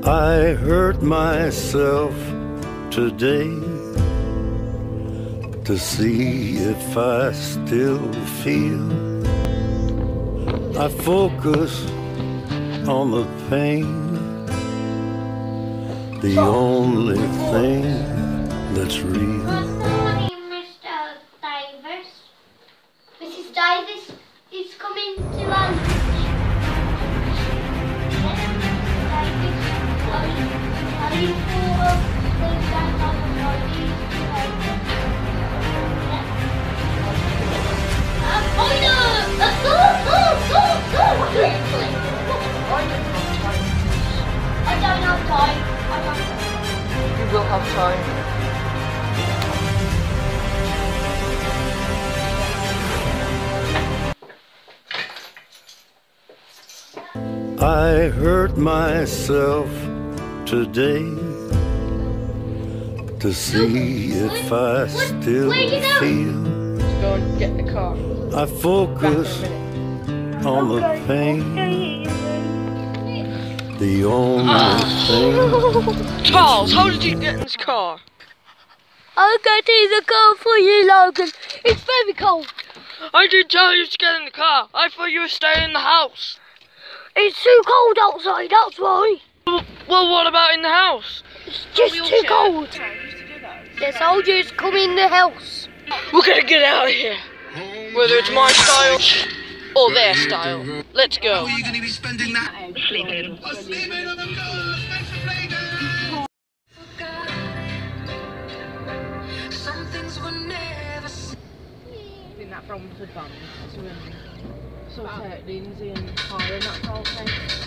I hurt myself today to see if I still feel. I focus on the pain, the only thing that's real. Good morning, Mr. Davis. Mrs. Davis is coming to lunch. Yes, Davis, are you full of things that are today? Oh no! I don't have time. You will have time. I hurt myself today to see if I still feel. Go and get the car. I focus on the pain, the only thing. Charles, how did you get in this car? I'll get in the car for you, Logan. It's very cold. I didn't tell you to get in the car. I thought you were staying in the house. It's too cold outside, that's why. Well, what about in the house? It's just too cold. The soldiers come in the house. We're gonna get out of here. Whether it's my style or their style. Let's go. How are you going to be spending that? Sleeping. Sleeping on the floor. Thanks for playing. Some things were never seen. I think that from the band. So, certainly in the car and that's all okay.